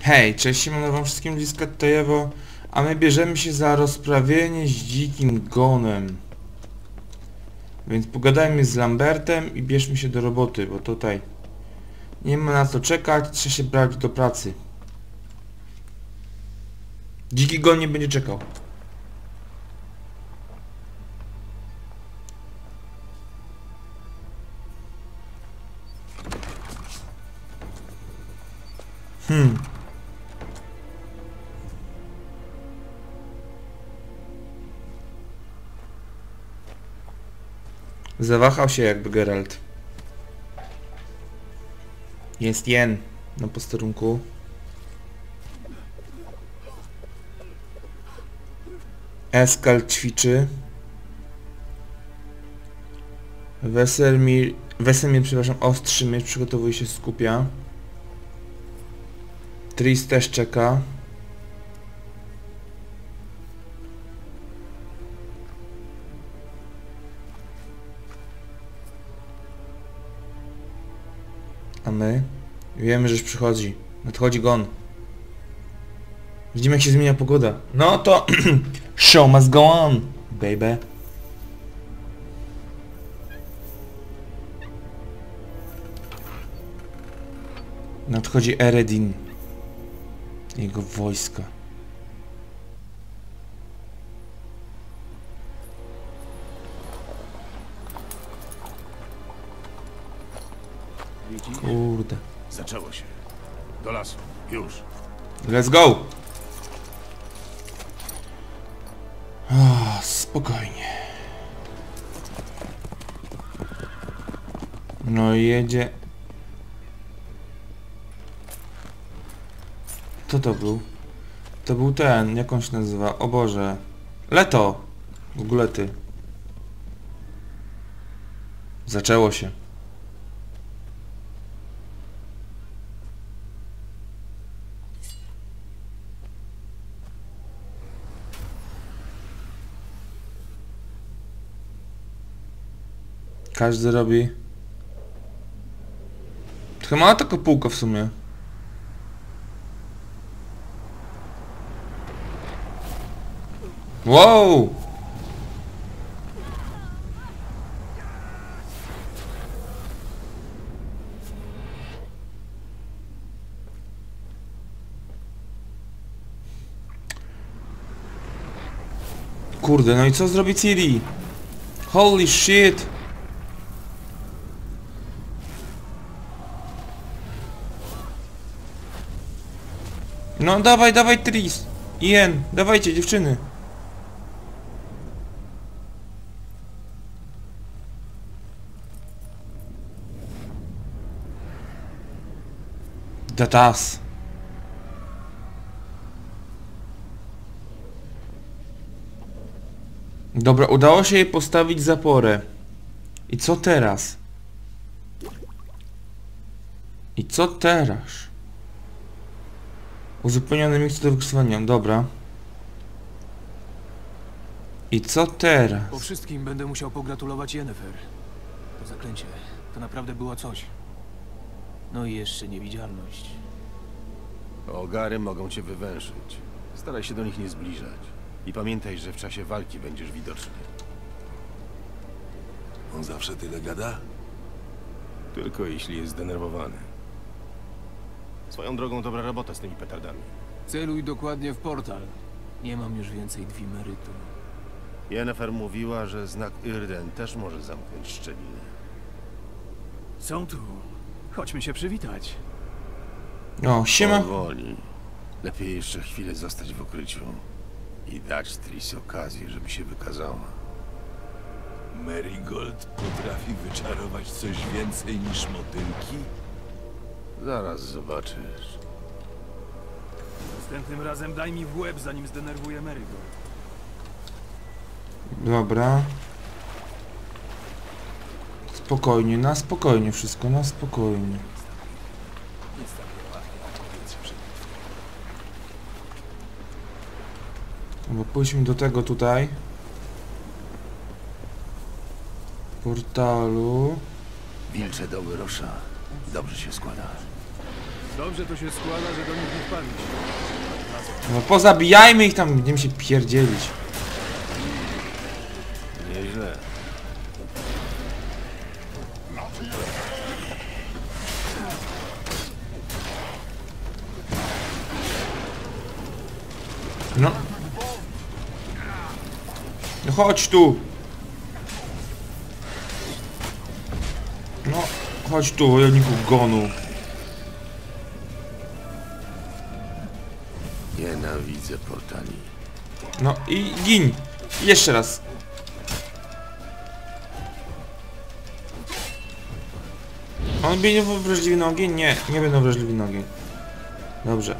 Hej, cześć, siemano wam wszystkim, Liska tutaj Ewo, a my bierzemy się za rozprawienie z dzikim gonem. Więc pogadajmy z Lambertem i bierzmy się do roboty, bo tutaj nie ma na co czekać, trzeba się brać do pracy. Dziki gon nie będzie czekał. Zawahał się jakby Geralt. Jest Jen na posterunku. Eskal ćwiczy. Wesemir, przepraszam, ostrzy miecz, przygotowuje się, skupia. Tris też czeka. A my wiemy, że już przychodzi. Nadchodzi gon. Widzimy, jak się zmienia pogoda. No to show must go on, baby. Nadchodzi Eredin. Jego wojska. Kurde. Zaczęło się. Do lasu. Już. Let's go! Spokojnie. No i jedzie. Kto to był? To był ten, jak on się nazywa? O Boże. Leto! W ogóle ty. Zaczęło się. Każdy robi. Chyba mała taka półka w sumie. Wow! Kurde, no i co zrobi Ciri? Holy shit! No dawaj, dawaj Tris! Jen, dawajcie dziewczyny! Datas! Dobra, udało się jej postawić zaporę. I co teraz? I co teraz? Uzupełnione miejsce do wykorzystywania, dobra. I co teraz? Po wszystkim będę musiał pogratulować Yennefer. To zaklęcie, to naprawdę było coś. No i jeszcze niewidzialność. Ogary mogą cię wywęszyć. Staraj się do nich nie zbliżać. I pamiętaj, że w czasie walki będziesz widoczny. On zawsze tyle gada? Tylko jeśli jest zdenerwowany. Swoją drogą dobra robota z tymi petardami. Celuj dokładnie w portal. Nie mam już więcej dwimerytu. Yennefer mówiła, że znak Yrden też może zamknąć szczelinę. Są tu. Chodźmy się przywitać. O, siema. Powoli. Lepiej jeszcze chwilę zostać w ukryciu. I dać Tris okazję, żeby się wykazała. Marigold potrafi wyczarować coś więcej niż motylki? Zaraz zobaczysz. Następnym razem daj mi w łeb, zanim zdenerwuję Marigold. Dobra. Spokojnie, na spokojnie wszystko, na spokojnie. Bo pójdźmy do tego tutaj. Portalu. Wilcze doły Rosza. Dobrze się składa. Dobrze to się składa, że do nich nie wpadliś. No pozabijajmy ich tam, będziemy się pierdzielić. Nieźle. No. No chodź tu. No, chodź tu, wojowniku gonu. Nienawidzę portali. No i gin. Jeszcze raz. On będzie wrażliwy na ogień? Nie, nie będą wrażliwi na ogień. Dobrze.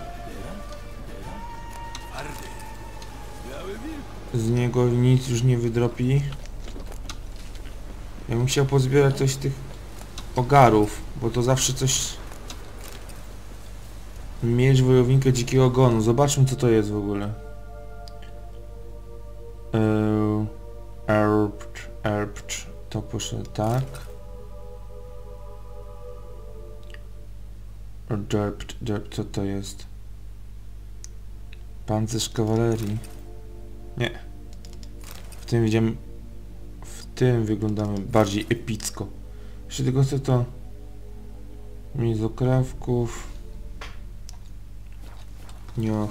Z niego nic już nie wydropi. Ja bym chciał pozbierać coś z tych ogarów, bo to zawsze coś... Miecz wojownika dzikiego gonu. Zobaczmy co to jest w ogóle. Erpcz. To poszło tak. Derpcz, co to jest? Pancerz kawalerii. Nie. W tym widziałem... W tym wyglądamy bardziej epicko. Jeszcze tylko co to... Mieć z okrawków. Nioch.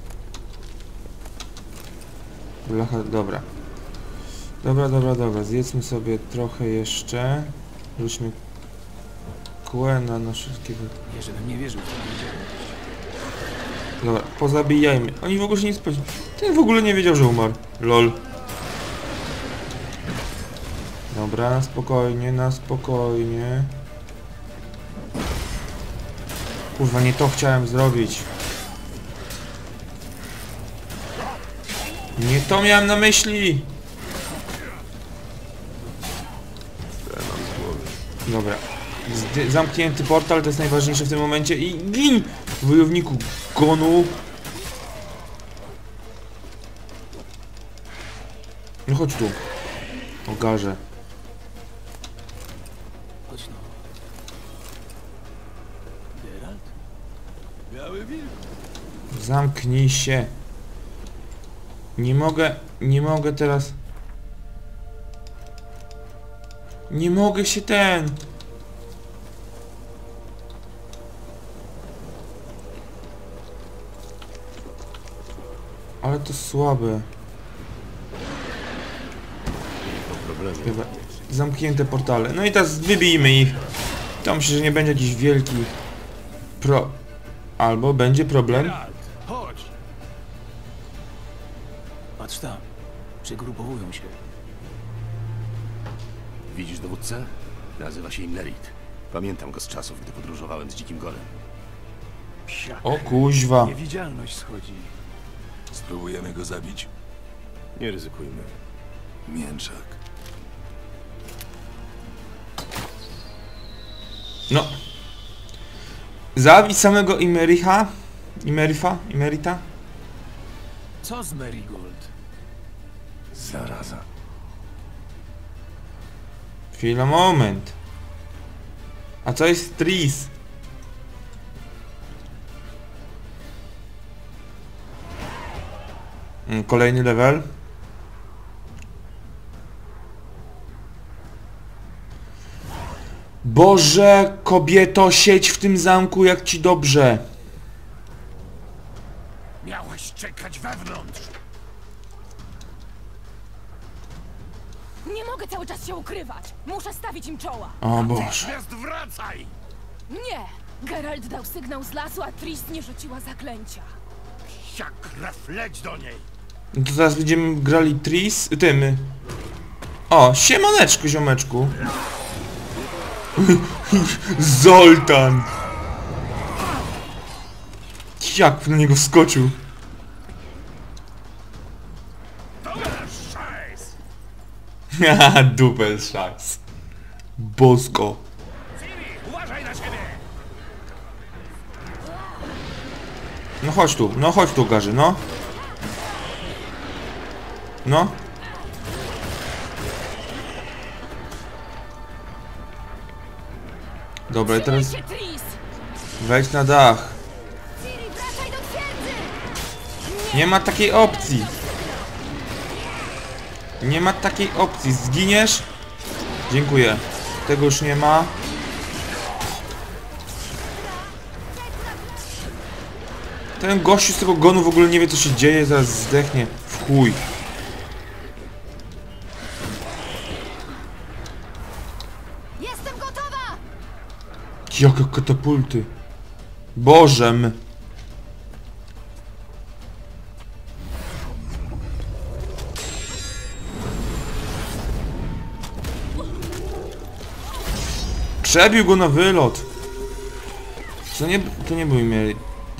Blacha, dobra. Dobra. Zjedzmy sobie trochę jeszcze. Rzućmy kłę na wszystkiego. Nie, żebym nie wierzył w to. Dobra, pozabijajmy. Oni w ogóle się nie spodziewali. Ten w ogóle nie wiedział, że umarł. Lol. Dobra, na spokojnie, na spokojnie. Kurwa, nie to chciałem zrobić. Nie to miałem na myśli! Dobra. Zamknięty portal, to jest najważniejsze w tym momencie i gin! Wojowniku gonu! No chodź tu. Ogarze. Chodź no. Geralt? Biały wilk. Zamknij się. Nie mogę teraz. Nie mogę się ten. Ale to słabe. Chyba zamknięte portale. No i teraz wybijmy ich. To myślę, że nie będzie jakiś wielki albo będzie problem. Geralt, chodź! Patrz tam. Przygrupowują się. Widzisz dowódcę? Nazywa się Imlerit. Pamiętam go z czasów, gdy podróżowałem z Dzikim Gorem. Psia. O kuźwa. Niewidzialność schodzi. Spróbujemy go zabić? Nie ryzykujmy. Mięczak. No. Zabić samego Imerita? Co z Marigold? Zaraza. Chwila, moment. A co jest Tris? Kolejny level. Boże, kobieto, siedź w tym zamku jak ci dobrze. Miałeś czekać wewnątrz! Nie mogę cały czas się ukrywać! Muszę stawić im czoła! O Boże. Gwiazd, wracaj! Nie! Geralt dał sygnał z lasu, a Tris nie rzuciła zaklęcia. Jak krew, leć do niej! No to teraz będziemy grali Tris... Tym... O, siemaneczku, ziomeczku. Zoltan! Jak na niego wskoczył? Haha, dupel szajs. Bosko. Uważaj na siebie! No chodź tu, Garzy, no. No. Dobra, i teraz... Trzymaj się, Tris! Wejdź na dach. Ciri, wracaj do twierdzy! Nie ma takiej opcji. Nie ma takiej opcji. Zginiesz? Dziękuję. Tego już nie ma. Ten gościu z tego gonu w ogóle nie wie co się dzieje, zaraz zdechnie. W chuj. Jestem gotowa! Jakie katapulty. Bożem. Przebił go na wylot. To nie był Mary.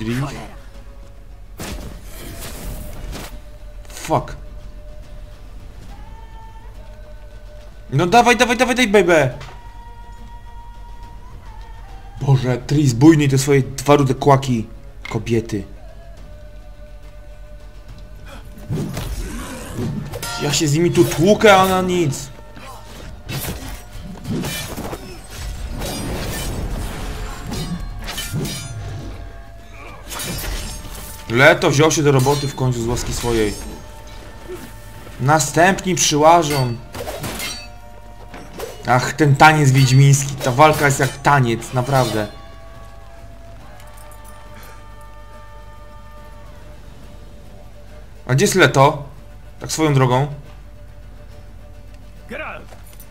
Fuck. No dawaj, baby. Boże, Tris, bujnij te swoje dwa rude kłaki, kobiety. Ja się z nimi tu tłukę, a ona nic. Leto wziął się do roboty w końcu z łaski swojej. Następni przyłażą. Ach, ten taniec wiedźmiński. Ta walka jest jak taniec, naprawdę. A gdzie jest Leto? Tak swoją drogą. Geralt!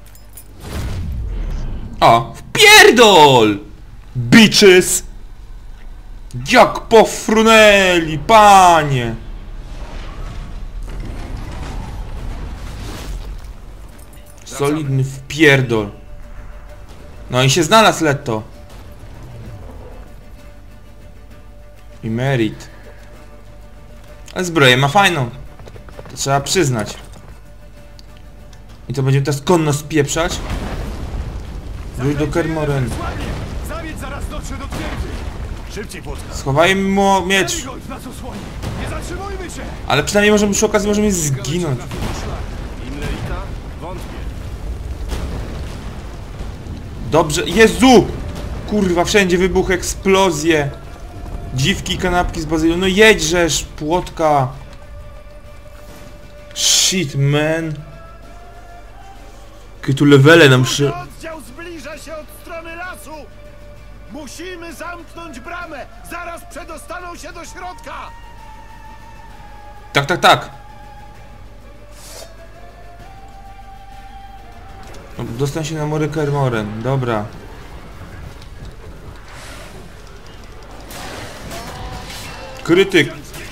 O, wpierdol! Bitches! Jak pofrunęli, panie! Solidny wpierdol. No i się znalazł Leto. I Merit. Ale zbroję ma fajną. To trzeba przyznać. I to będziemy teraz konno spieprzać. Wróć do Kermoren. Zawiedź zaraz dotrze do twierdzy! Szybciej, płotka! Schowajmy mu miecz. Marigold nas osłoni! Nie zatrzymujmy się! Ale przynajmniej możemy przy okazji możemy zginąć. Inleita? Wątpię. Dobrze. Jezu! Kurwa, wszędzie wybuch, eksplozje. Dziwki, kanapki z bazylią. No jedźżesz, płotka. Shit, man. Jakie tu levele nam przy... Oddział zbliża się od strony lasu! Musimy zamknąć bramę! Zaraz przedostaną się do środka! Tak. Dostań się na mury Kermoren. Dobra. Krytyk.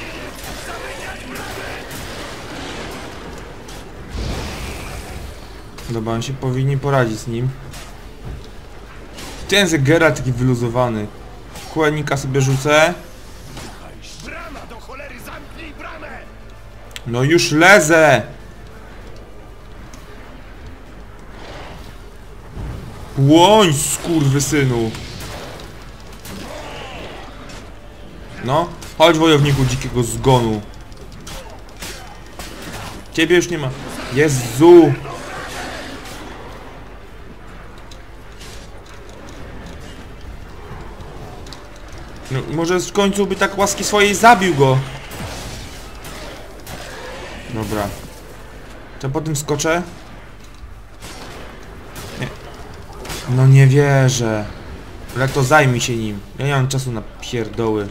Dobra, on się powinni poradzić z nim. Ten Geralt taki wyluzowany. Kłębnika sobie rzucę. Brama, do cholery, zamknij bramę! No już lezę! Płoń, skurwysynu! No, chodź wojowniku dzikiego zgonu. Ciebie już nie ma. Jezu! No, może w końcu by tak łaski swojej zabił go. Dobra. To po tym skoczę? Nie. No nie wierzę. Leto, zajmij się nim. Ja nie mam czasu na pierdoły.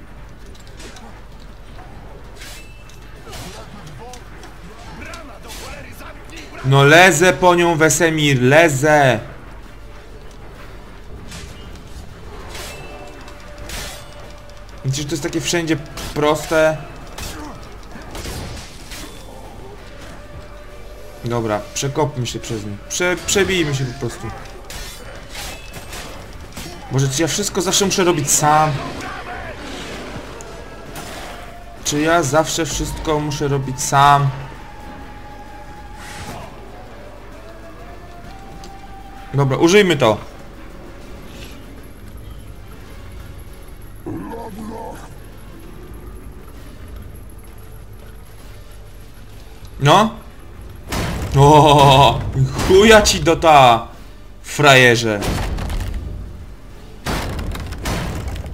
No lezę po nią, Wesemir, lezę! Widzisz, że to jest takie wszędzie proste. Dobra, przekopmy się przez nie. Przebijmy się po prostu. Boże, czy ja wszystko zawsze muszę robić sam? Czy ja zawsze wszystko muszę robić sam? Dobra, użyjmy to. No? O, chuja ci do ta, frajerze.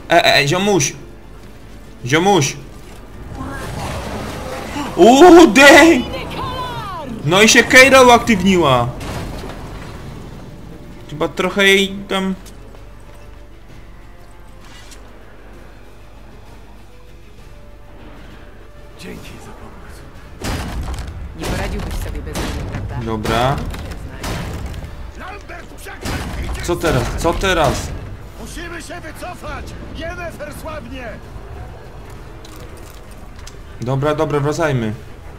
Ziomuś! Ziomuś! Dang! No i się Keira uaktywniła! Chyba trochę jej tam... Dzięki za pomoc. Nie poradziłbyś sobie bez mnie, prawda? Dobra. Lambert, przekręć! Co teraz? Co teraz? Musimy się wycofać! Yennefer słabnie! Dobra, dobra, wracajmy.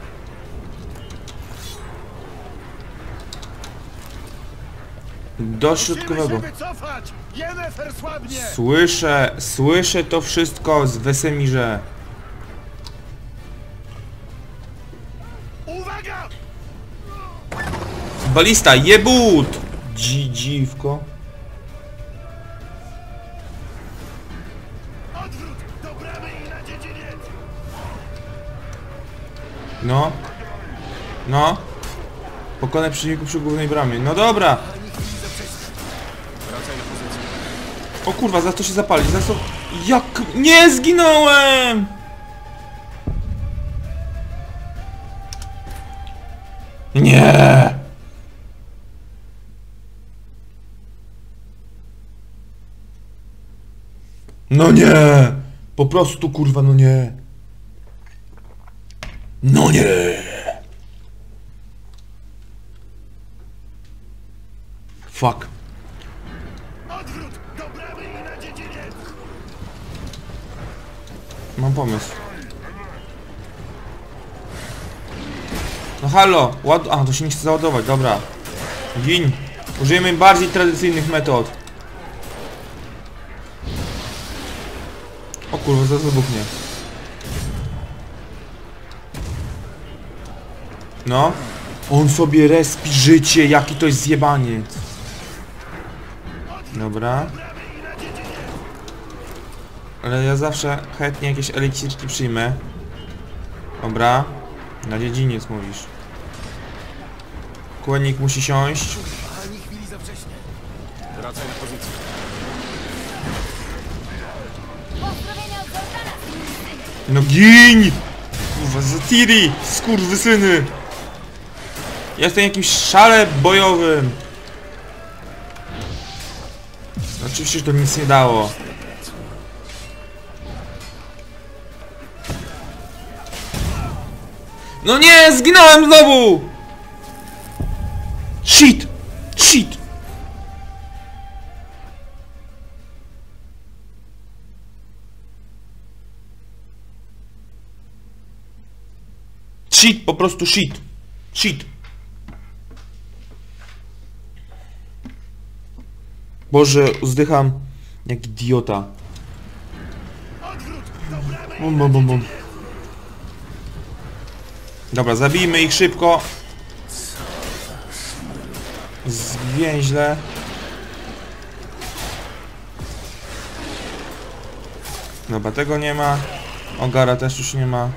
Do środkowego. wycofać! Yennefer słabnie! Słyszę to wszystko z Wesemirze. Uwaga! Balista, jebut! Dziwko. Odwrót! Do bramy i na dziedziniec! No. No. Pokonaj przeciwników przy głównej bramie. No dobra. Wracaj na pozycję. O kurwa, za to się zapali. Za to... Jak... Nie zginąłem! Nie! No nie! Po prostu kurwa, no nie! No nie! Fuck. Odwrót! Do bramy i na dziedziniec! Mam pomysł. No halo! A, to się nie chce załadować, dobra. Gin. Użyjemy bardziej tradycyjnych metod. O kurwa, zaraz wybuchnie. No. On sobie respi życie, jaki to jest zjebaniec. Dobra. Ale ja zawsze chętnie jakieś eliksirki przyjmę. Dobra. Na dziedziniec mówisz. Kłębnik musi siąść. Ani chwili za wcześnie. Wracaj na pozycję. Pozdrowienia od Zoltana! No gin! Kurwa, Zatiri! Skurwysyny! Jestem jakimś szale bojowym. Oczywiście, że to nic nie dało. No nie! Zginąłem znowu! Shit! Shit! Shit, po prostu shit. Shit. Boże, zdycham jak idiota. Bum, bum, bum, bum. Dobra, zabijmy ich szybko. Zwięźle. Dobra, tego nie ma. Ogara też już nie ma.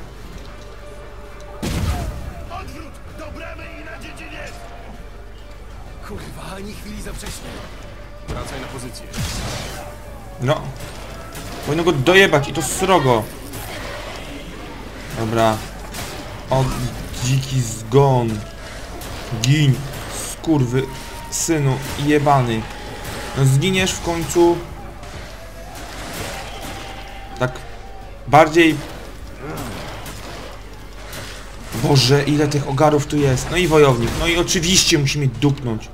Odwrót! Do bramy i na dziedziniec! Kurwa, ani chwili za wcześnie. Wracaj na pozycję. No. Powinno go dojebać i to srogo. Dobra. O, dziki zgon. Gin. Skurwy. Synu. Jebany. No zginiesz w końcu. Tak. Bardziej... Boże, ile tych ogarów tu jest. No i wojownik. No i oczywiście musimy dupnąć.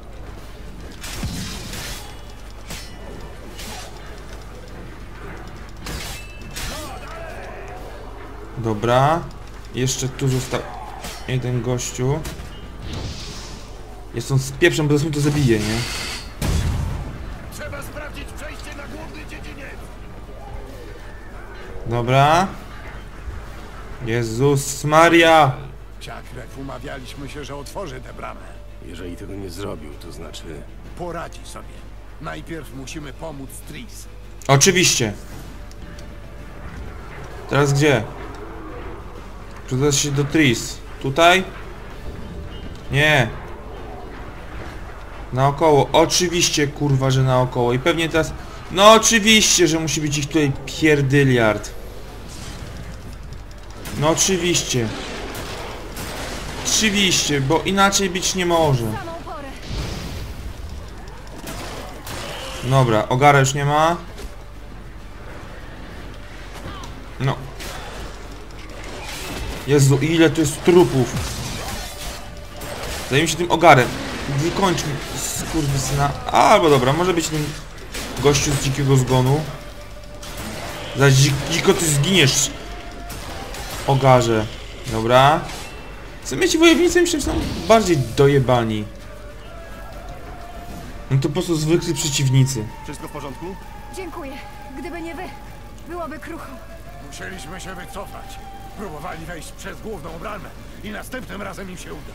Dobra. Jeszcze tu został jeden gościu. Jest on z pieprzem, bo zaraz mi to zabije, nie? Trzeba sprawdzić przejście na główny dziedziniec! Dobra. Jezus Maria! Ciakrew, umawialiśmy się, że otworzy tę bramę. Jeżeli tego nie zrobił, to znaczy... Poradzi sobie. Najpierw musimy pomóc Tris. Oczywiście. Teraz gdzie? Przydać się do Tris. Tutaj? Nie. Naokoło. Oczywiście, kurwa, że naokoło. I pewnie teraz No oczywiście, że musi być ich tutaj pierdyliard. No oczywiście. Oczywiście, bo inaczej być nie może. Samą porę. Dobra, ogara już nie ma. No. Jezu, ile tu jest trupów. Zajmijmy się tym ogarem. Wykończmy skurwysyna. Albo dobra, może być ten gościu z dzikiego zgonu. Zaś dziko ty zginiesz. Ogarze. Dobra. W sumie ci wojownicy myślę, że są bardziej dojebani. No to po prostu zwykli przeciwnicy. Wszystko w porządku? Dziękuję. Gdyby nie wy, byłoby krucho. Musieliśmy się wycofać. Próbowali wejść przez główną bramę i następnym razem im się uda.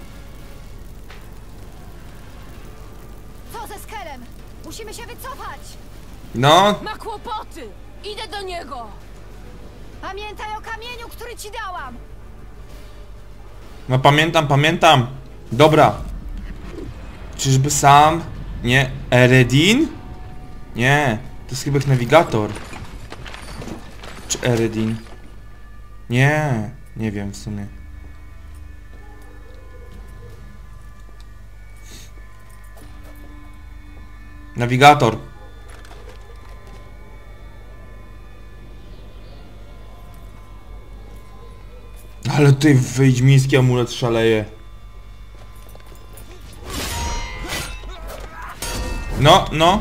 Co ze Skelem? Musimy się wycofać! No, Ma kłopoty! Idę do niego! Pamiętaj o kamieniu, który ci dałam! no pamiętam. Dobra. Czyżby sam? Nie. Eredin? Nie. To jest chyba ich nawigator. Czy Eredin? Nie. Nie wiem w sumie. Nawigator. Ale tutaj wiedźmiński amulet szaleje. No, no.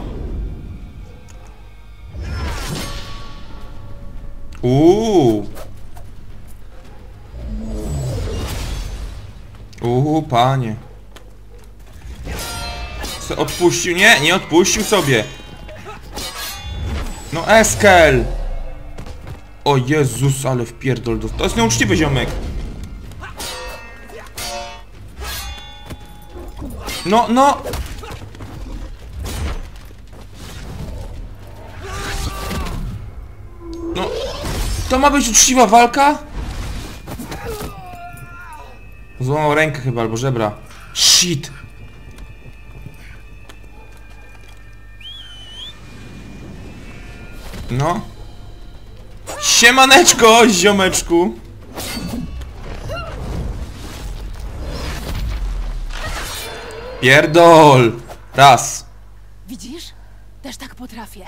Panie. Co, odpuścił? Nie, nie odpuścił sobie. No Eskel. O Jezus, ale wpierdol dostał. To jest nieuczciwy ziomek. No, no. No. To ma być uczciwa walka? Złamał rękę chyba, albo żebra. Shit. No. Siemaneczko, ziomeczku. Pierdol. Raz. Widzisz? Też tak potrafię.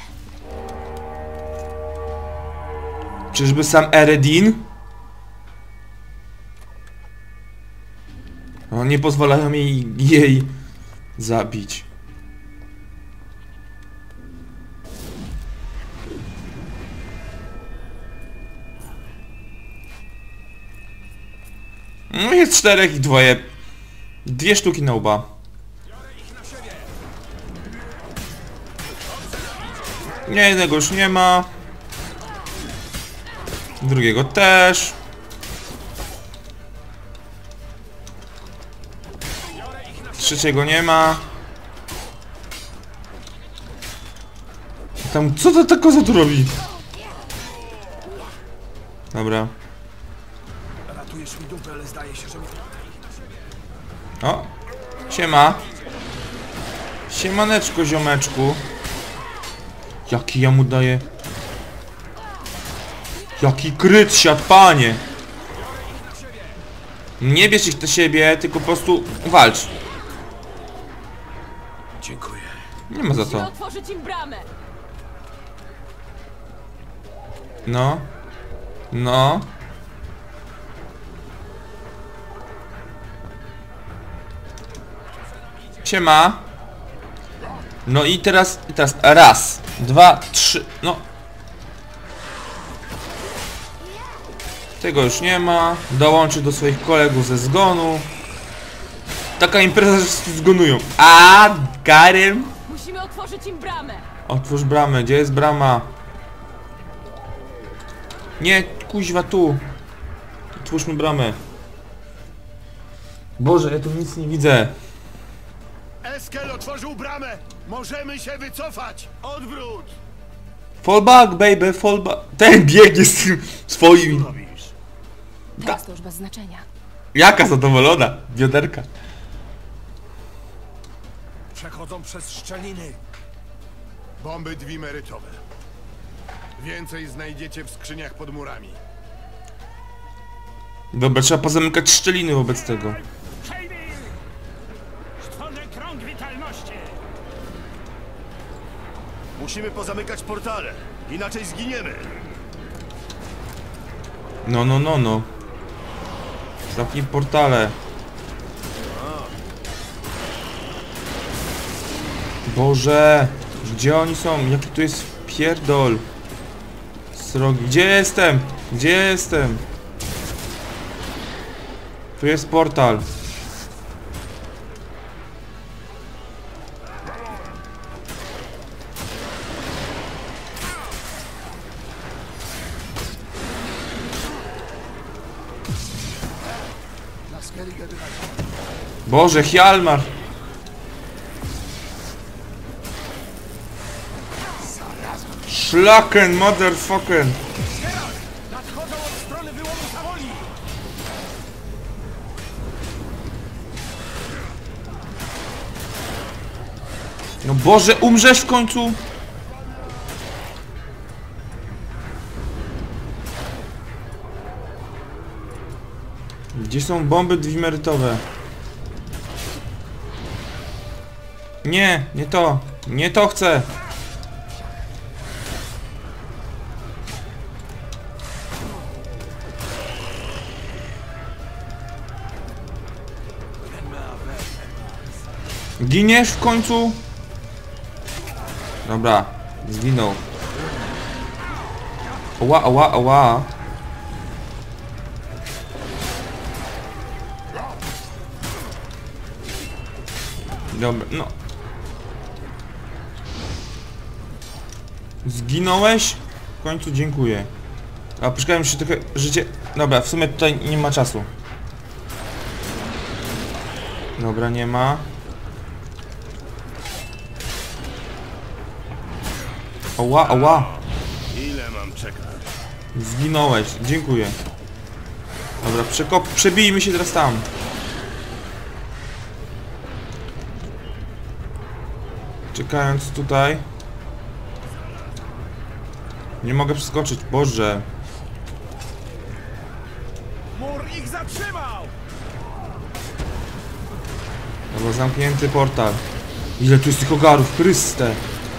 Czyżby sam Eredin? No, nie pozwalają jej zabić. No jest 4 i 2. 2 sztuki na łba. Nie, jednego już nie ma. Drugiego też. Trzeciego nie ma. Tam, co ta koza tu robi? Dobra. Ratujesz mi dupę, ale zdaje się, że mi... O! Siema. Siemaneczko, ziomeczku. Jaki ja mu daję. Jaki kryt siadł, panie. Nie bierz ich do siebie, tylko po prostu walcz. Dziękuję. Nie ma za Musimy co. otworzyć im bramę! No. No. Siema. No i teraz raz, 2, 3, no. Tego już nie ma. Dołączy do swoich kolegów ze zgonu. Taka impreza, że wszyscy zgonują. A, Garym. Musimy otworzyć im bramę! Otwórz bramę, gdzie jest brama? Nie, kuźwa tu. Otwórzmy bramę. Boże, ja tu nic nie widzę. Eskel otworzył bramę! Możemy się wycofać! Odwrót! Fall back, baby, fall back. Ten biegnie z tym swoim. Teraz to już bez znaczenia. Jaka zadowolona, bioderka. Przechodzą przez szczeliny. Bomby dwimerytowe. Więcej znajdziecie w skrzyniach pod murami. Dobra, trzeba pozamykać szczeliny wobec tego. Stworzę krąg witalności! Musimy pozamykać portale, inaczej zginiemy. No. Zamknij portale. Boże! Gdzie oni są? Jaki tu jest pierdol? Srogi. Gdzie jestem? Gdzie jestem? Tu jest portal. Boże, Hjalmar! Szlaken, motherfucken! Nadchodzą od strony wyłomu Sawoli! No Boże, umrzesz w końcu? Gdzie są bomby dwimerytowe? Nie, nie to. Nie to chcę. Giniesz w końcu? Dobra, zginął. Ała. Dobra, no. Zginąłeś? W końcu dziękuję. A poczekałem jeszcze trochę życie. Dobra, w sumie tutaj nie ma czasu. Dobra, nie ma. Ała. Ile mam czekać? Zginąłeś, dziękuję. Dobra, przebijmy się teraz tam. Czekając tutaj. Nie mogę przeskoczyć, Boże. Mur ich zatrzymał! Dobra, zamknięty portal. Ile tu jest tych ogarów, Chryste.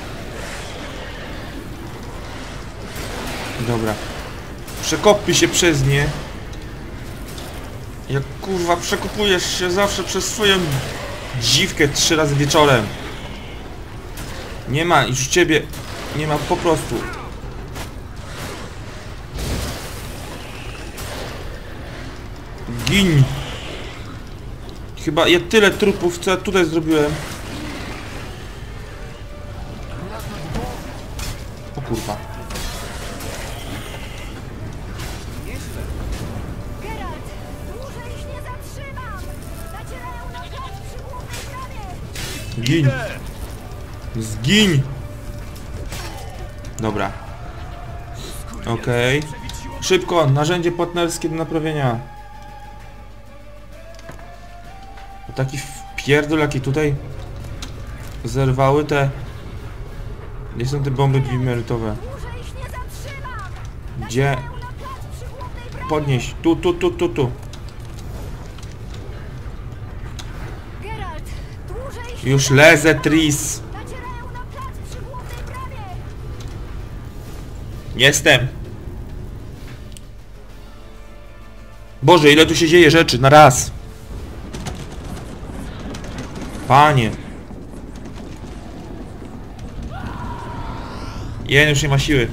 Dobra. Przekopuj się przez nie. Jak kurwa przekopujesz się zawsze przez swoją dziwkę 3 razy wieczorem. Nie ma, już ciebie nie ma po prostu. Gin. Chyba ja tyle trupów, co ja tutaj zrobiłem. O kurwa. Geralt, dłużej ich nie zatrzymam! Zacierają na plac przy głównej bramie! Gin. Zgiń. Dobra. Okej. Szybko, narzędzie partnerskie do naprawienia. O, taki pierdol, jaki tutaj zerwały te... Gdzie są te bomby dwimerytowe? Dłużej ich nie zatrzymam! Gdzie? Na plac przy głównej bramie! Podnieś. Tu. Geralt, dłużej ich Już lezę, Tris. zacierają na plac przy głównej bramie! Jestem. Boże, ile tu się dzieje rzeczy na raz. Panie. Jeden już nie ma siły.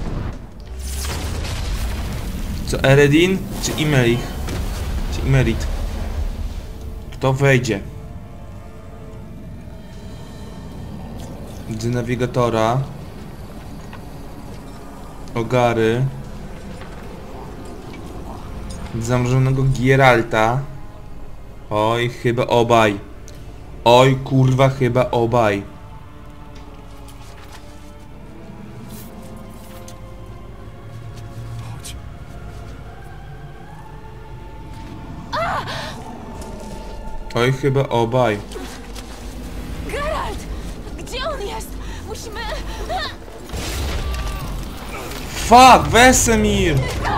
Co, Eredin czy Imerich? Czy Imerit? Kto wejdzie? Z nawigatora. Ogary. Zamrożonego Gieralta. Oj, chyba obaj. Oj, kurwa, chyba obaj. Oj, chyba obaj. Geralt! Gdzie on jest? Musimy... Fuck, Wesemir!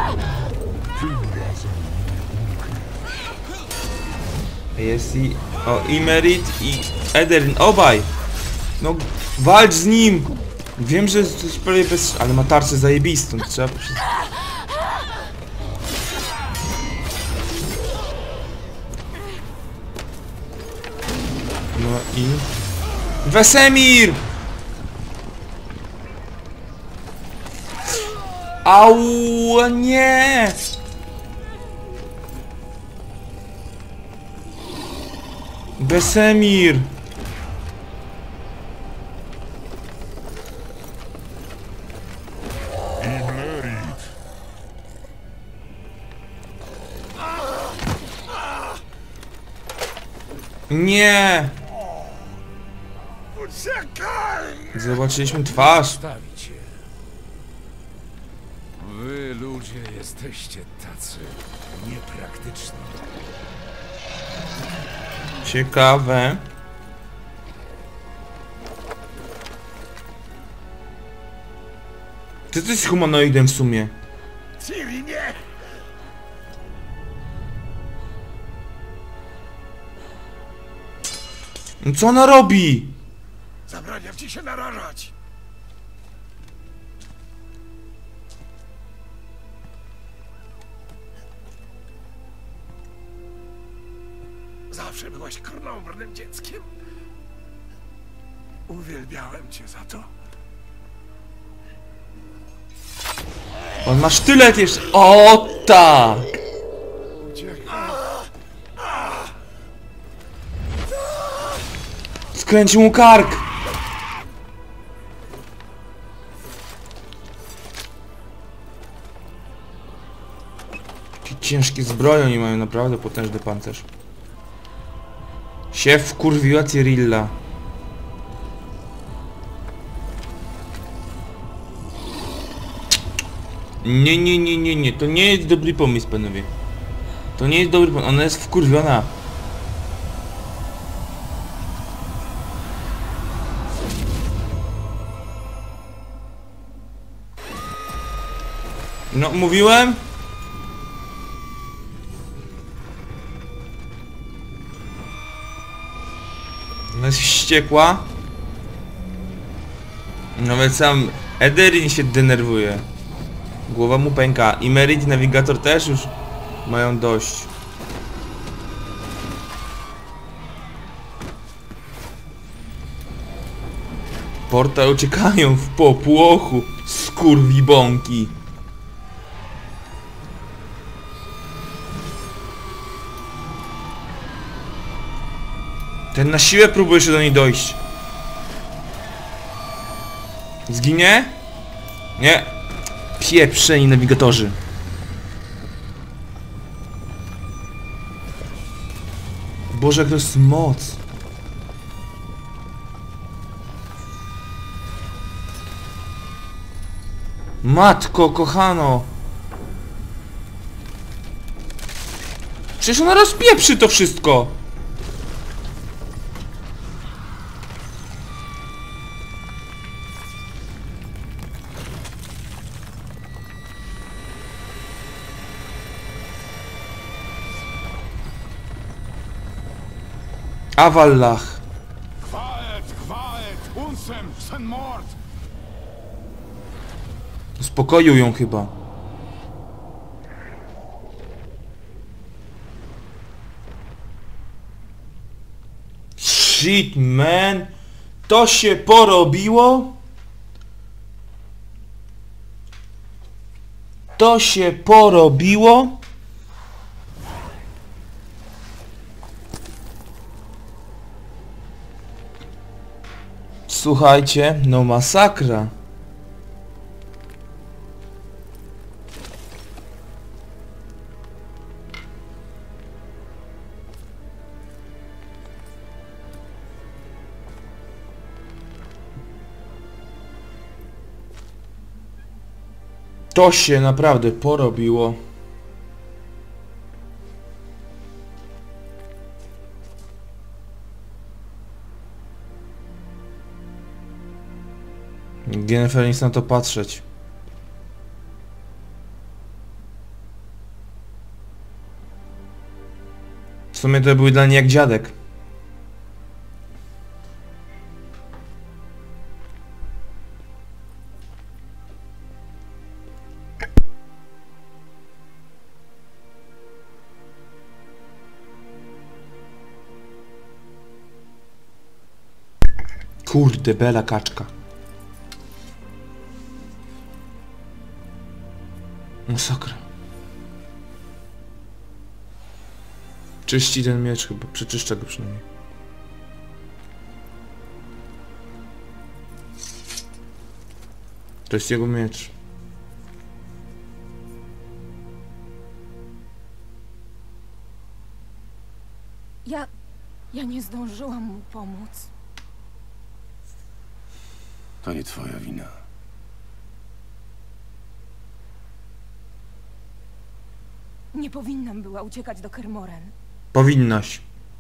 Jest i... O, i Merit, i Ederin, obaj! No, walcz z nim! Wiem, że jest prawie bez... Ale ma tarczę zajebistą, trzeba... No i... Wesemir! Au, nie! Wesemir! Nie! Zobaczyliśmy twarz. Stawić się. Wy, ludzie, jesteście tacy niepraktyczni. Ciekawe. Ty jesteś humanoidem w sumie. Ciri, nie! No co ona robi? Zabraniam ci się narażać! Zawsze byłaś krnąbrnym dzieckiem. Uwielbiałem cię za to. On ma sztylet jeszcze. O tak! Skręcił mu kark! Jakie ciężkie zbroje oni mają, naprawdę potężny pancerz. Się wkurwiła Cyrilla. Nie, to nie jest dobry pomysł, panowie. To nie jest dobry pomysł, ona jest wkurwiona. No, mówiłem? Ona jest wściekła. Nawet sam Ederin się denerwuje. Głowa mu pęka. I Merit i Navigator też już mają dość. Porta uciekają w popłochu. Skurwibąki. Ten na siłę próbuje się do niej dojść. Zginie? Nie. Pieprzeni nawigatorzy. Boże, jak to jest moc. Matko, kochano. Przecież ona rozpieprzy to wszystko. Awallach. Quaet, unsem, sen mord! Uspokoił ją chyba. Shit, man. To się porobiło? To się porobiło? Słuchajcie, no masakra. To się naprawdę porobiło. Yennefer nie chce na to patrzeć. W sumie to był dla niej jak dziadek. Kurde, bela kaczka. Masakra. Czyści ten miecz chyba, przeczyszcza go przynajmniej. To jest jego miecz. Ja nie zdążyłam mu pomóc. To nie twoja wina. Nie powinnam była uciekać do Kermoren. Powinnaś.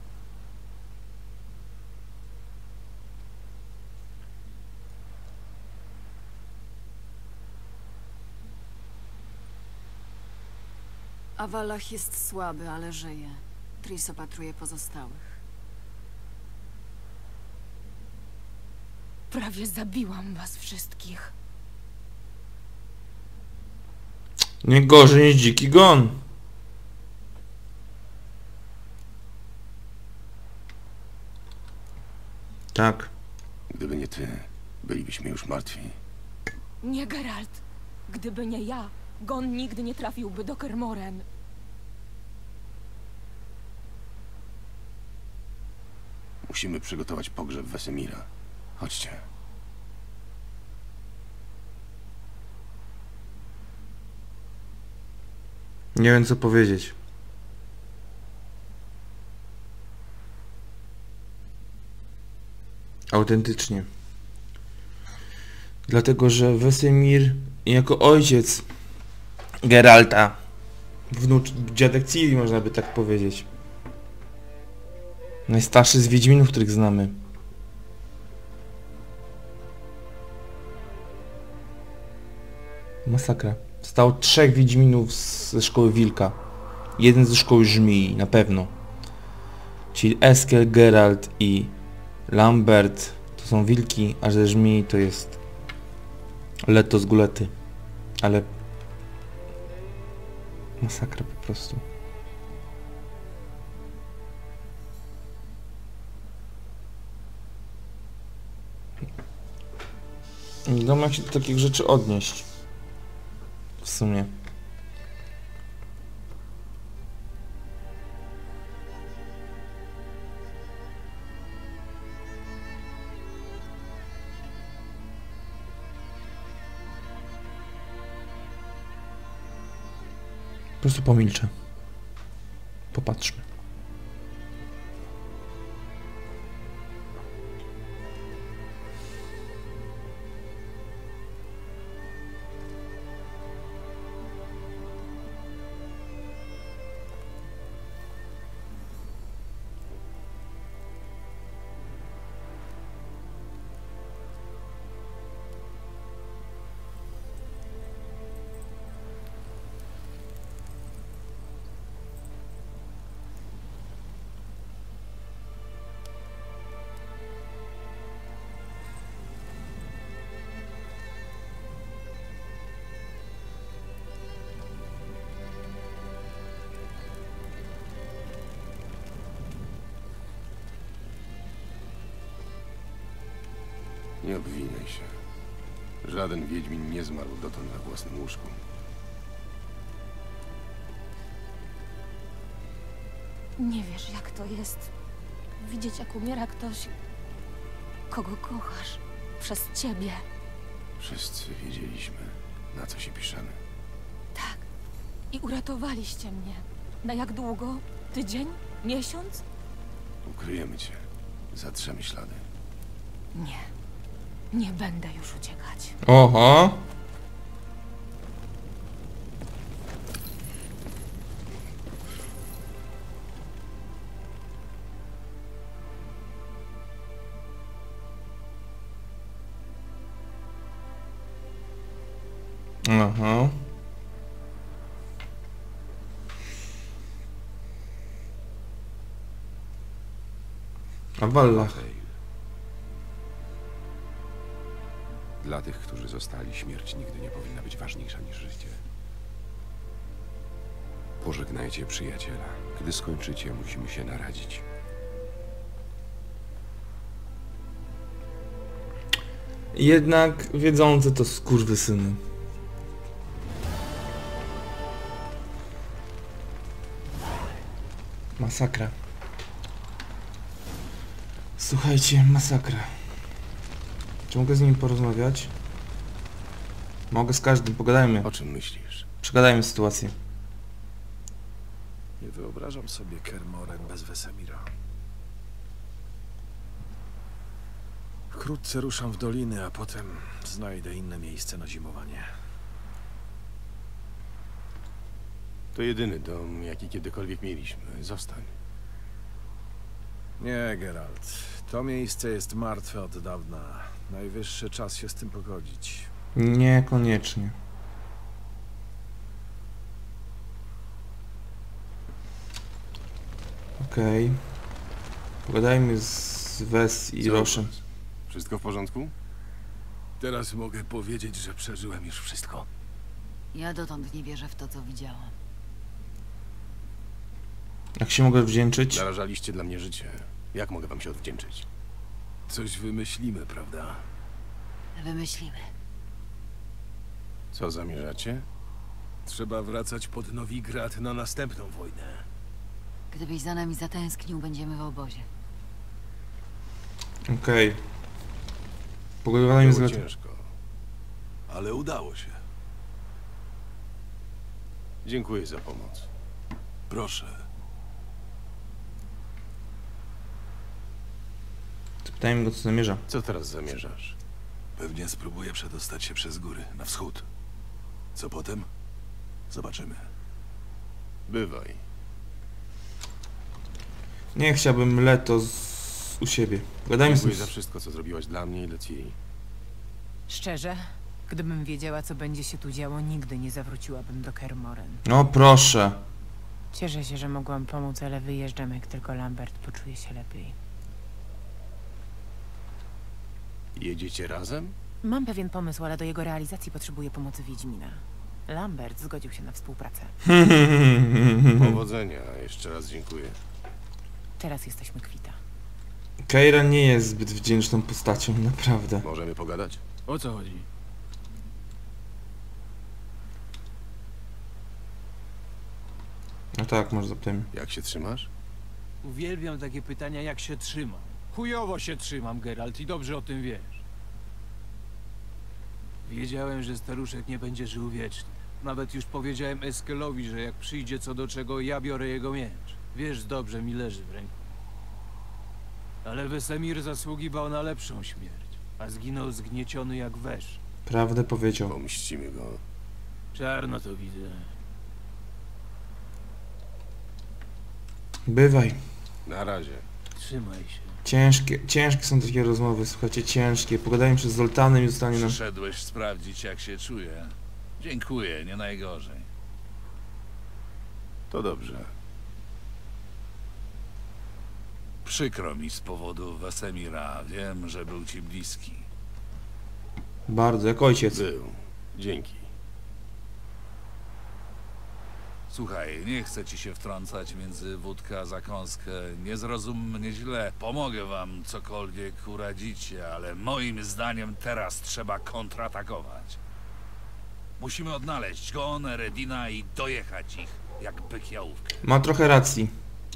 Awalach jest słaby, ale żyje. Tris opatruje pozostałych. Prawie zabiłam was wszystkich. Nie gorzej niż dziki gon. Tak. Gdyby nie ty, bylibyśmy już martwi. Nie, Geralt. Gdyby nie ja, Gon nigdy nie trafiłby do Kermoren. Musimy przygotować pogrzeb Wesemira. Chodźcie. Nie wiem co powiedzieć. Autentycznie. Dlatego, że Wesemir jako ojciec Geralta, dziadek Ciri można by tak powiedzieć. Najstarszy z Wiedźminów, których znamy. Masakra. Stało 3 Wiedźminów ze szkoły Wilka. Jeden ze szkoły Żmii, na pewno. Czyli Eskel, Geralt i Lambert to są wilki, a ze Żmii to jest Leto z Gulety. Ale masakra po prostu. Nie wiadomo jak się do takich rzeczy odnieść. W sumie. Po prostu pomilczę. Popatrzmy. Nie obwinaj się. Żaden wiedźmin nie zmarł dotąd na własnym łóżku. Nie wiesz, jak to jest widzieć, jak umiera ktoś, kogo kochasz, przez ciebie. Wszyscy wiedzieliśmy, na co się piszemy. Tak. I uratowaliście mnie. Na jak długo? Tydzień? Miesiąc? Ukryjemy cię. Zatrzemy ślady. Nie. Nie będę już uciekać. Oho. Aha. A Wallach. Dla tych, którzy zostali, śmierć nigdy nie powinna być ważniejsza niż życie. Pożegnajcie przyjaciela. Gdy skończycie, musimy się naradzić. Jednak wiedzące to skurwysyny. Masakra. Słuchajcie, masakra. Czy mogę z nimi porozmawiać? Mogę z każdym, pogadajmy. O czym myślisz? Przegadajmy sytuację. Nie wyobrażam sobie Kermoren bez Wesemira. Wkrótce ruszam w doliny, a potem znajdę inne miejsce na zimowanie. To jedyny dom, jaki kiedykolwiek mieliśmy. Zostań. Nie, Geralt. To miejsce jest martwe od dawna. Najwyższy czas się z tym pogodzić. Niekoniecznie. Okej. Pogadajmy z Wes i Co? Roszem. Wszystko w porządku? Teraz mogę powiedzieć, że przeżyłem już wszystko. Ja dotąd nie wierzę w to, co widziałam. Jak się mogę wdzięczyć? Narażaliście dla mnie życie. Jak mogę wam się odwdzięczyć? Coś wymyślimy, prawda? Wymyślimy. Co zamierzacie? Trzeba wracać pod Nowigrad na następną wojnę. Gdybyś za nami zatęsknił, będziemy w obozie. Okej. Pogadajmy z Było Wes. ciężko. Ale udało się. Dziękuję za pomoc. Proszę. Zapytajmy go, co zamierza. Co teraz zamierzasz? Pewnie spróbuję przedostać się przez góry, na wschód. Co potem? Zobaczymy. Bywaj. Nie chciałbym Leto u siebie. Pogadajmy Dziękuję z za wszystko, co zrobiłaś dla mnie i dla Ciri. Szczerze? Gdybym wiedziała, co będzie się tu działo, nigdy nie zawróciłabym do Kermoren. No proszę. Cieszę się, że mogłam pomóc, ale wyjeżdżam, jak tylko Lambert poczuje się lepiej. Jedziecie razem? Mam pewien pomysł, ale do jego realizacji potrzebuję pomocy Wiedźmina. Lambert zgodził się na współpracę. Powodzenia. Jeszcze raz dziękuję. Teraz jesteśmy kwita. Keira nie jest zbyt wdzięczną postacią, naprawdę. Możemy pogadać? O co chodzi? No tak, może zapytajmy. Jak się trzymasz? Uwielbiam takie pytania, jak się trzymam. Chujowo się trzymam, Geralt, i dobrze o tym wiesz. Wiedziałem, że staruszek nie będzie żył wiecznie. Nawet już powiedziałem Eskelowi, że jak przyjdzie co do czego, ja biorę jego miecz. Wiesz, dobrze mi leży w ręku. Ale Wesemir zasługiwał na lepszą śmierć, a zginął zgnieciony jak wesz. Prawdę powiedział. Pomścimy go. Czarno to widzę. Bywaj. Na razie. Trzymaj się. Ciężkie są takie rozmowy, słuchajcie, ciężkie. Pogadajmy się z Zoltanem i zostanie nam... Przyszedłeś sprawdzić, jak się czuję. Dziękuję, nie najgorzej. To dobrze. Przykro mi z powodu Wesemira. Wiem, że był ci bliski. Bardzo, jak ojciec. Był. Dzięki. Słuchaj, nie chcę ci się wtrącać między wódkę a zakąskę. Nie zrozum mnie źle. Pomogę wam, cokolwiek uradzicie, ale moim zdaniem teraz trzeba kontratakować. Musimy odnaleźć Gon, Redina i dojechać ich, jak byk jałówkę. Ma trochę racji.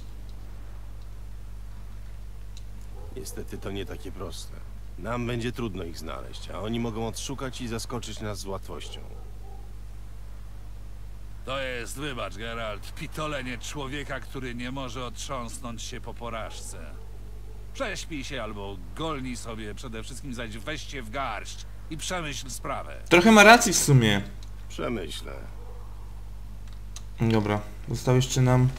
Niestety to nie takie proste. Nam będzie trudno ich znaleźć, a oni mogą odszukać i zaskoczyć nas z łatwością. To jest, wybacz Geralt, pitolenie człowieka, który nie może otrząsnąć się po porażce. Prześpij się albo golnij sobie, przede wszystkim zaś weź się w garść i przemyśl sprawę. Trochę ma racji w sumie. Przemyślę. Dobra, został jeszcze nam...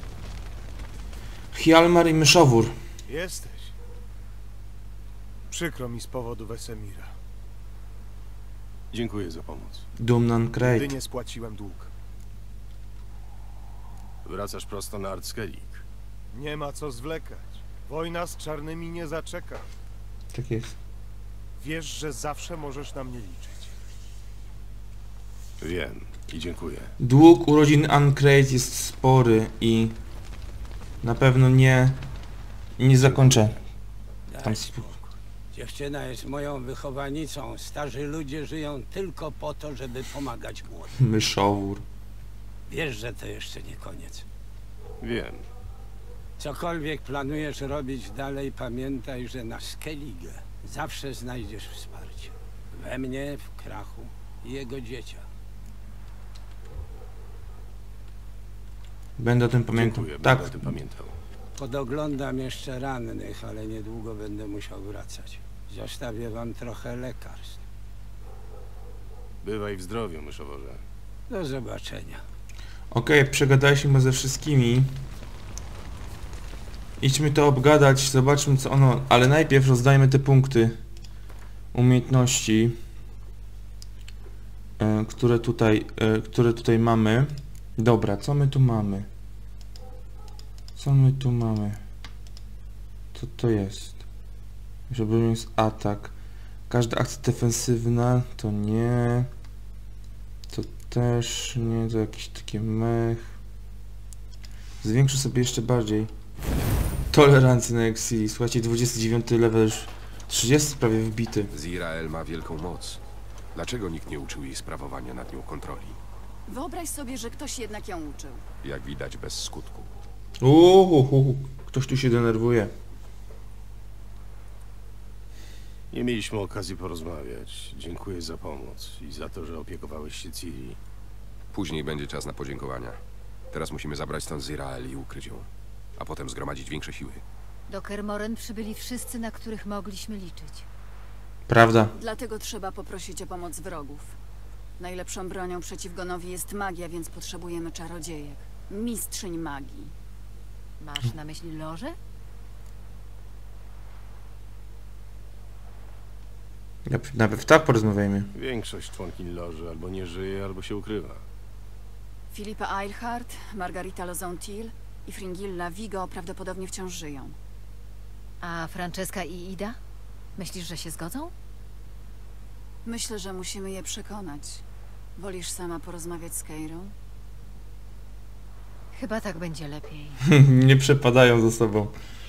Hjalmar i Myszowór. Jesteś. Przykro mi z powodu Wesemira. Dziękuję za pomoc. Dumnan Gdy Crate. nie spłaciłem dług. Wracasz prosto na Artskellig. Nie ma co zwlekać. Wojna z czarnymi nie zaczeka. Tak jest. Wiesz, że zawsze możesz na mnie liczyć. Wiem i dziękuję. Dług urodzin Ancrate jest spory i na pewno nie zakończę. Tam Daj spokój. Dziewczyna jest moją wychowanicą. Starzy ludzie żyją tylko po to, żeby pomagać młodym. myszowór. Wiesz, że to jeszcze nie koniec. Wiem. Cokolwiek planujesz robić dalej, pamiętaj, że na Skellige zawsze znajdziesz wsparcie. We mnie, w Krachu i jego dzieciach. Będę o tym pamiętał. Dziękuję, Tak. będę o tym pamiętał. Podoglądam jeszcze rannych, ale niedługo będę musiał wracać. Zostawię wam trochę lekarstw. Bywaj w zdrowiu, myszoworze. Do zobaczenia. Okej, przegadaliśmy ze wszystkimi. Idźmy to obgadać, zobaczmy co ono... Ale najpierw rozdajmy te punkty umiejętności, które tutaj mamy. Dobra, co my tu mamy? Co my tu mamy? Co to jest? Żeby jest atak. Każda akcja defensywna to nie. To też nie, to jakieś takie mech. Zwiększę sobie jeszcze bardziej tolerancję na Exili. Słuchajcie, 29 level już 30 prawie wbity. Zirael ma wielką moc. Dlaczego nikt nie uczył jej sprawowania nad nią kontroli? Wyobraź sobie, że ktoś jednak ją uczył. Jak widać, bez skutku. Ktoś tu się denerwuje. Nie mieliśmy okazji porozmawiać. Dziękuję za pomoc i za to, że opiekowałeś się Ciri. Później będzie czas na podziękowania. Teraz musimy zabrać stąd Zirael i ukryć ją. A potem zgromadzić większe siły. Do Kermoren przybyli wszyscy, na których mogliśmy liczyć. Prawda. Dlatego trzeba poprosić o pomoc wrogów. Najlepszą bronią przeciw Gonowi jest magia, więc potrzebujemy czarodziejek. Mistrzyń magii. Masz na myśli loże? Najpierw tak porozmawiajmy. Większość członkiń loży albo nie żyje, albo się ukrywa. Filipa Eilhart, Margarita Lozontil i Fringilla Vigo prawdopodobnie wciąż żyją. A Francesca i Ida? Myślisz, że się zgodzą? Myślę, że musimy je przekonać. Wolisz sama porozmawiać z Keirą? Chyba tak będzie lepiej. Nie przepadają ze sobą.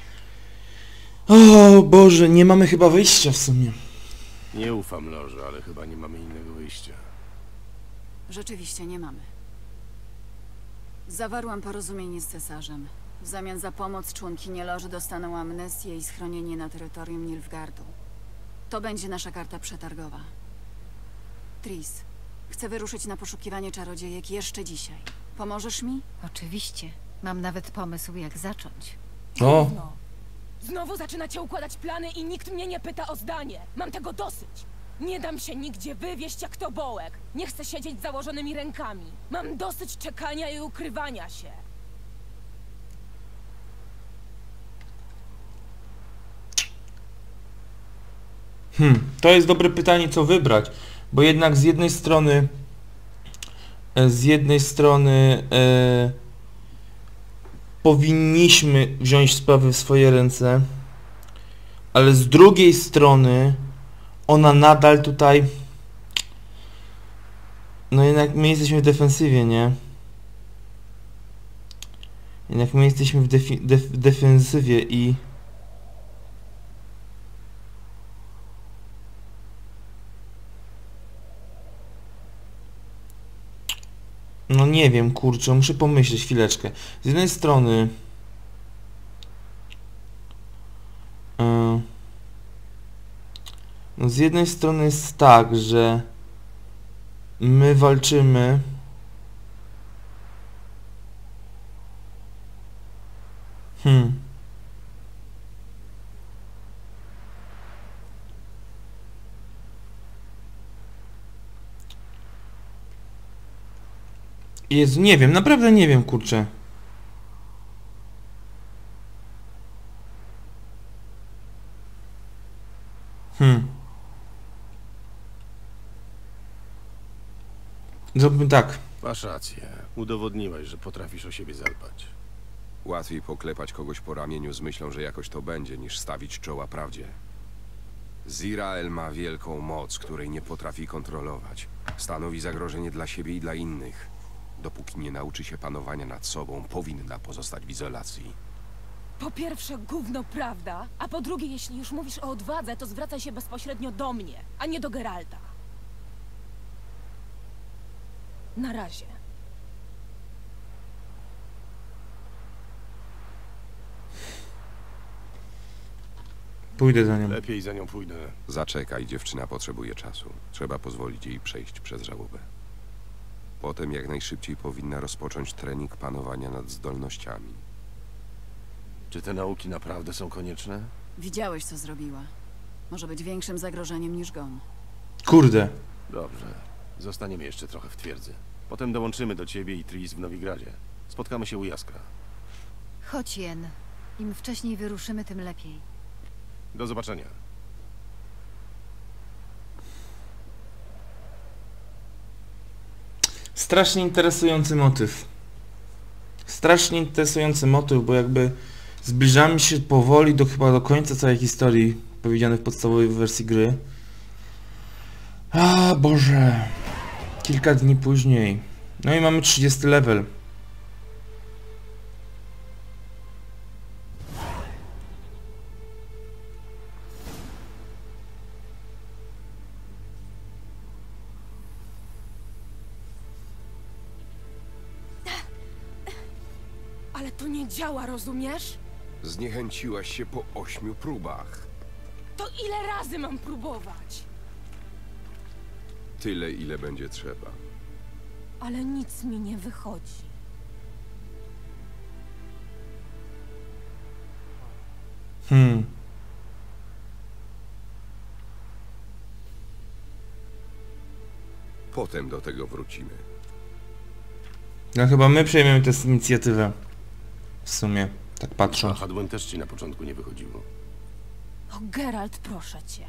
O Boże, nie mamy chyba wyjścia w sumie. Nie ufam loży, ale chyba nie mamy innego wyjścia. Rzeczywiście nie mamy. Zawarłam porozumienie z cesarzem. W zamian za pomoc członkinie loży dostaną amnestię i schronienie na terytorium Nilfgaardu. To będzie nasza karta przetargowa. Tris, chcę wyruszyć na poszukiwanie czarodziejek jeszcze dzisiaj. Pomożesz mi? Oczywiście. Mam nawet pomysł, jak zacząć. O! Znowu zaczynacie układać plany i nikt mnie nie pyta o zdanie. Mam tego dosyć. Nie dam się nigdzie wywieźć jak tobołek. Nie chcę siedzieć z założonymi rękami. Mam dosyć czekania i ukrywania się. To jest dobre pytanie, co wybrać, bo jednak z jednej strony powinniśmy wziąć sprawy w swoje ręce, ale z drugiej strony ona nadal tutaj, no jednak my jesteśmy w defensywie, nie? Jednak my jesteśmy w defensywie i no nie wiem, kurczę, muszę pomyśleć chwileczkę. Z jednej strony no z jednej strony jest tak, że my walczymy Jezu, nie wiem, naprawdę nie wiem, kurczę. Zróbmy tak. Masz rację. Udowodniłeś, że potrafisz o siebie zadbać. Łatwiej poklepać kogoś po ramieniu z myślą, że jakoś to będzie, niż stawić czoła prawdzie. Zirael ma wielką moc, której nie potrafi kontrolować. Stanowi zagrożenie dla siebie i dla innych. Dopóki nie nauczy się panowania nad sobą, powinna pozostać w izolacji. Po pierwsze, gówno prawda, a po drugie, jeśli już mówisz o odwadze, to zwracaj się bezpośrednio do mnie, a nie do Geralta. Na razie. Pójdę za nią. Lepiej za nią pójdę. Zaczekaj, dziewczyna potrzebuje czasu. Trzeba pozwolić jej przejść przez żałobę. Potem jak najszybciej powinna rozpocząć trening panowania nad zdolnościami. Czy te nauki naprawdę są konieczne? Widziałeś, co zrobiła. Może być większym zagrożeniem niż Gon. Kurde. Dobrze. Zostaniemy jeszcze trochę w twierdzy. Potem dołączymy do ciebie i Tris w Nowigradzie. Spotkamy się u Jaskra. Chodź, Jen. Im wcześniej wyruszymy, tym lepiej. Do zobaczenia. Strasznie interesujący motyw. Strasznie interesujący motyw, bo jakby zbliżamy się powoli chyba do końca całej historii powiedzianej w podstawowej wersji gry. A Boże. Kilka dni później. No i mamy 30 level. Ale to nie działa, rozumiesz? Zniechęciłaś się po 8 próbach. To ile razy mam próbować? Tyle, ile będzie trzeba. Ale nic mi nie wychodzi. Potem do tego wrócimy. No chyba my przejmiemy tę inicjatywę. W sumie, tak patrząc. Hadwen też ci na początku nie wychodziło. O, Geralt, proszę cię.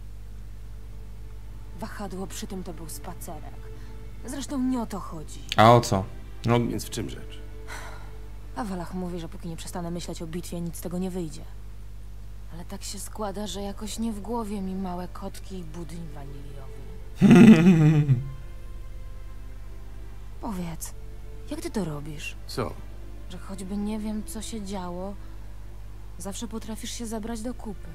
Wahadło przy tym to był spacerek. Zresztą nie o to chodzi. A o co? No, Więc w czym rzecz? Awalach mówi, że póki nie przestanę myśleć o bitwie, nic z tego nie wyjdzie. Ale tak się składa, że jakoś nie w głowie mi małe kotki i budyń waniliowy. Powiedz, jak ty to robisz? Co? Że choćby nie wiem, co się działo, zawsze potrafisz się zabrać do kupy.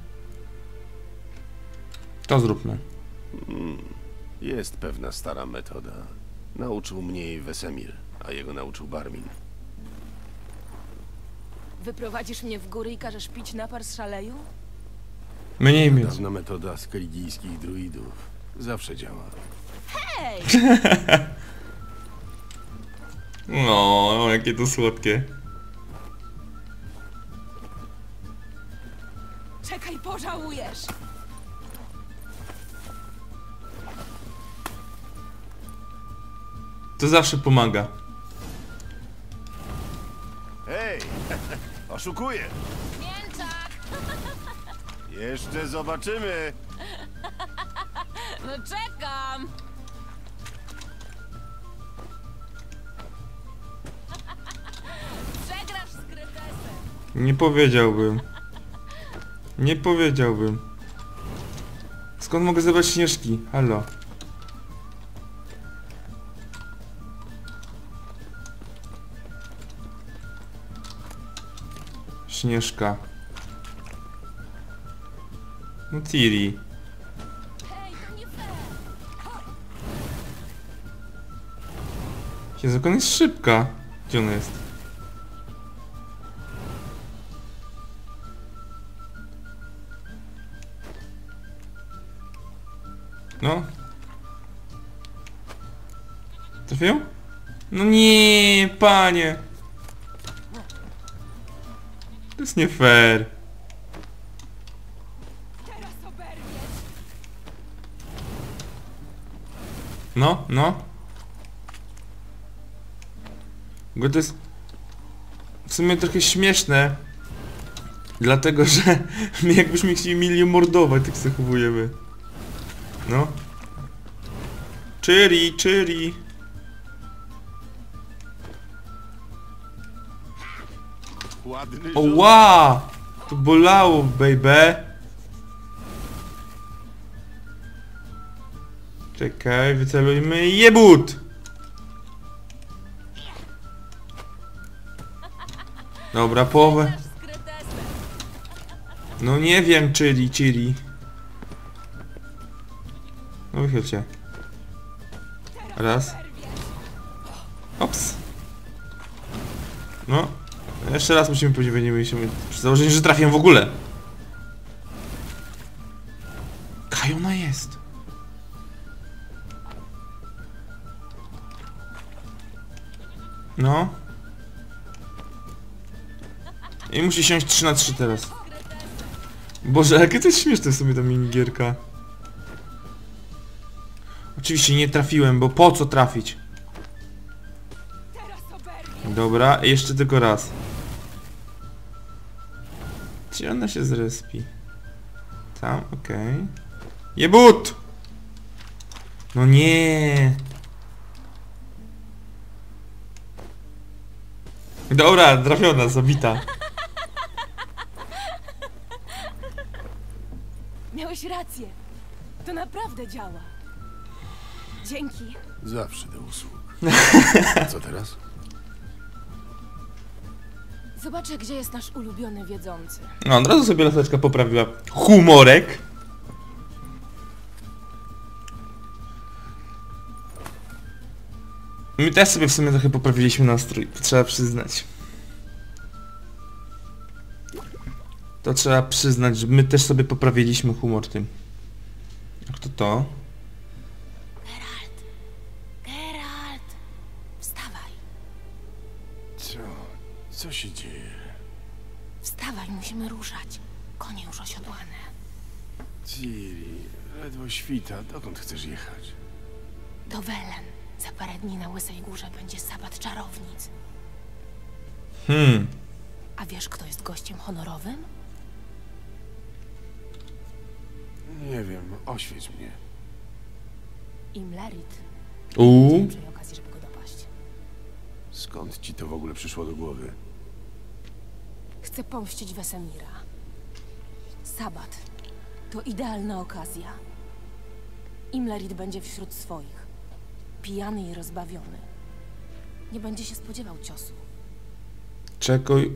to zróbmy. Jest pewna stara metoda. Nauczył mnie jej Wesemir, a jego nauczył Barmin. Wyprowadzisz mnie w góry i każesz pić napar z szaleju? Mniej mieć. Dawna metoda skeligijskich druidów. Zawsze działa. Hej! No, jakie to słodkie. Czekaj, pożałujesz! To zawsze pomaga. Hej! Oszukuję! Mięczak! Jeszcze zobaczymy! No czekam! Przegrasz z kretesem! Nie powiedziałbym. Nie powiedziałbym. Skąd mogę zebrać śnieżki? Halo. Śnieżka. No Ciri. Hej, to nie fair! Jezu, ona jest szybka. Gdzie ona jest? No. Trafił? No nie, panie. To jest nie fair. Teraz oberwiesz! No, no. Bo to jest w sumie trochę śmieszne. Dlatego, że my jakbyśmy mieli mordować, tak zachowujemy. No. Czyri. Ładny Oła! To bolało, baby. Czekaj, wycelujmy. Jebut! Dobra, połowę. No nie wiem, chili. No wychylcie. Raz. Ops. No. Jeszcze raz musimy pójść, będziemy przy założeniu, że trafię w ogóle. Kajona jest. No. I musi siąść 3 na 3 teraz. Boże, jakie to jest śmieszne w sumie ta minigierka. Oczywiście nie trafiłem, bo po co trafić? Dobra, jeszcze tylko raz. Gdzie ona się zrespi? Tam, okej. Jebut! No nie. Dobra, trafiona, zabita. Miałeś rację. To naprawdę działa. Dzięki. Zawsze do usług. Co teraz? Zobaczę, gdzie jest nasz ulubiony wiedzący. No, od razu sobie laseczka poprawiła humorek. My też sobie w sumie trochę poprawiliśmy nastrój, to trzeba przyznać. To trzeba przyznać, że my też sobie poprawiliśmy humor tym. A kto to? Geralt! Wstawaj. Co się dzieje? Wstawaj, musimy ruszać. Konie już osiodłane. Ciri, ledwo świta. Dokąd chcesz jechać? Do Welen. Za parę dni na Łysej Górze będzie sabat czarownic. A wiesz, kto jest gościem honorowym? Nie wiem, oświeć mnie. Imlerit. Przy okazji, żeby go dopaść. Skąd ci to w ogóle przyszło do głowy? Chcę pomścić Wesemira. Sabat. To idealna okazja. Imlerit będzie wśród swoich. Pijany i rozbawiony. Nie będzie się spodziewał ciosu. Czekaj.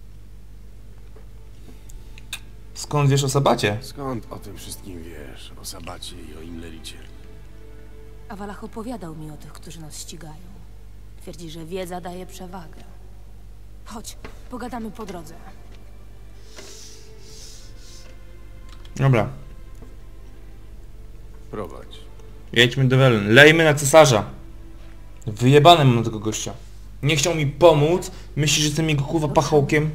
Skąd wiesz o sabacie? Skąd o tym wszystkim wiesz? O sabacie i o Imlericie? Awalach opowiadał mi o tych, którzy nas ścigają. Twierdzi, że wiedza daje przewagę. Chodź, pogadamy po drodze. Dobra. Prowadź. Jedźmy do Welen. Lejmy na cesarza. Wyjebane mam na tego gościa. Nie chciał mi pomóc. Myśli, że jestem jego kurwa pachołkiem.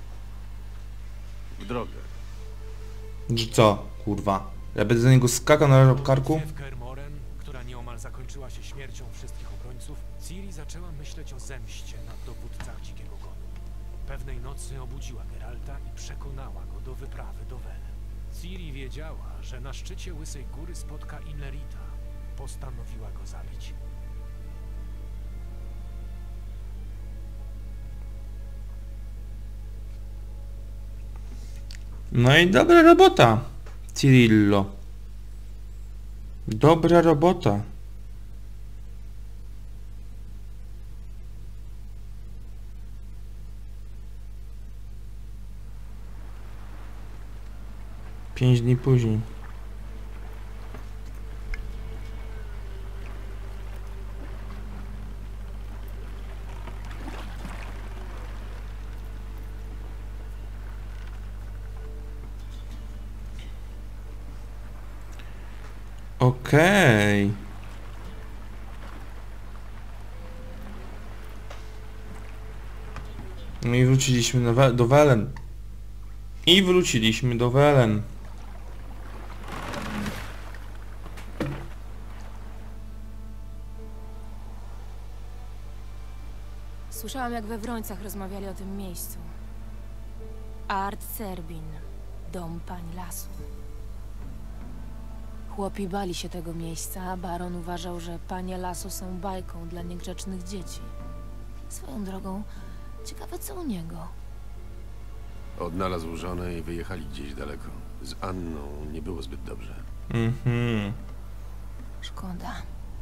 W drogę. Że co, kurwa? Ja będę za niego skakał na karku? W Kermoren, która nieomal zakończyła się śmiercią wszystkich obrońców, Ciri zaczęła myśleć o zemście na dowódcach Dzikiego Gonu. Pewnej nocy obudziła Geralta i przekonała go do wyprawy do Welen. Ciri wiedziała, że na szczycie Łysej Góry spotka Imlerita. Postanowiła go zabić. No i dobra robota, Cirillo. Dobra robota. Pięć dni później. Okej. No i wróciliśmy do Welen. I wróciliśmy do Welen. Słyszałam, jak we Wrońcach rozmawiali o tym miejscu. Art Serbin, dom pań lasu. Chłopi bali się tego miejsca, a baron uważał, że panie lasu są bajką dla niegrzecznych dzieci. Swoją drogą, ciekawe co u niego. Odnalazł żonę i wyjechali gdzieś daleko. Z Anną nie było zbyt dobrze. Szkoda.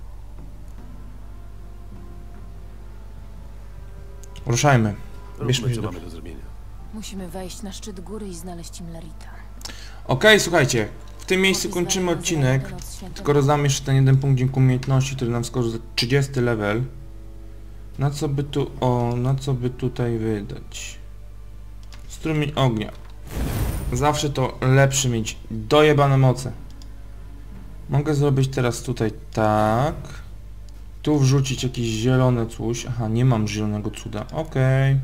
Ruszajmy. Róbmy, Bierzmy się co do... mamy do zrobienia. Musimy wejść na szczyt góry i znaleźć Imlerita. Okej, słuchajcie. W tym miejscu kończymy odcinek. Tylko rozdam jeszcze ten jeden punkt dzięki umiejętności, który nam skorzy za 30 level. Na co by tu... O, na co by tutaj wydać? Strumień ognia. Zawsze to lepszy mieć. Dojebane moce. Mogę zrobić teraz tutaj tak. Tu wrzucić jakieś zielone coś. Aha, nie mam zielonego cuda. Okej.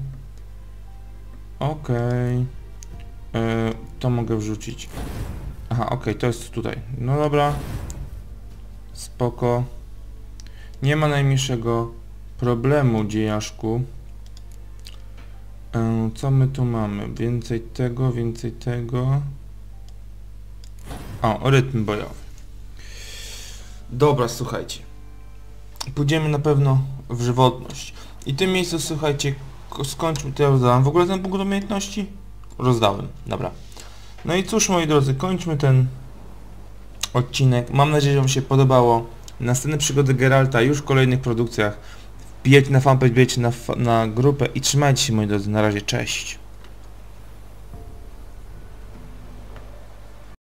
Okej. To mogę wrzucić. Aha, okej, to jest tutaj. No dobra. Spoko. Nie ma najmniejszego problemu, dziejaszku. Co my tu mamy? Więcej tego, więcej tego. O, rytm bojowy. Dobra, słuchajcie. Pójdziemy na pewno w żywotność. I w tym miejscu, słuchajcie, skończmy, to ja rozdałem. W ogóle ten punkt umiejętności? Rozdałem, dobra. No i cóż, moi drodzy, kończmy ten odcinek. Mam nadzieję, że wam się podobało. Następne przygody Geralta już w kolejnych produkcjach. Wbijajcie na fanpage, wbijajcie na grupę i trzymajcie się, moi drodzy. Na razie, cześć.